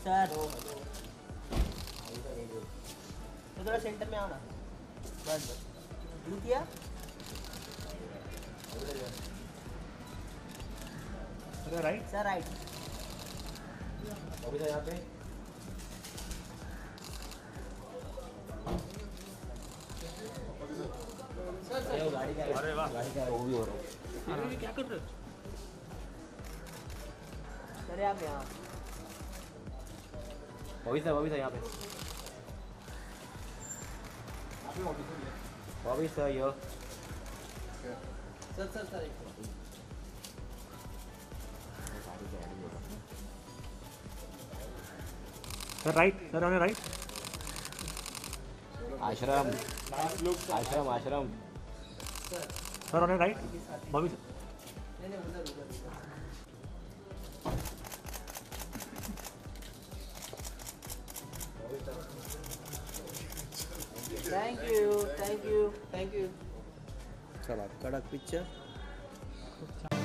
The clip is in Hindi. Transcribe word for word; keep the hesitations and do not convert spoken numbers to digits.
सर तो थोड़ा सेंटर में आओ ना। बस बस ब्लू किया। Sir right sir right. अभी यहाँ पे गाड़ी का अरे वाह गाड़ी का वो भी हो रहा है। अरे क्या कर रहे हो? सर आप यहाँ बॉबी सर बॉबी सर यहाँ पे Bobby sir yo sir sir sir एक sir right sir on right आश्रम आश्रम आश्रम sir on right Bobby sir नहीं नहीं उधर उधर thank you thank you thank you चलो कड़क पिक्चर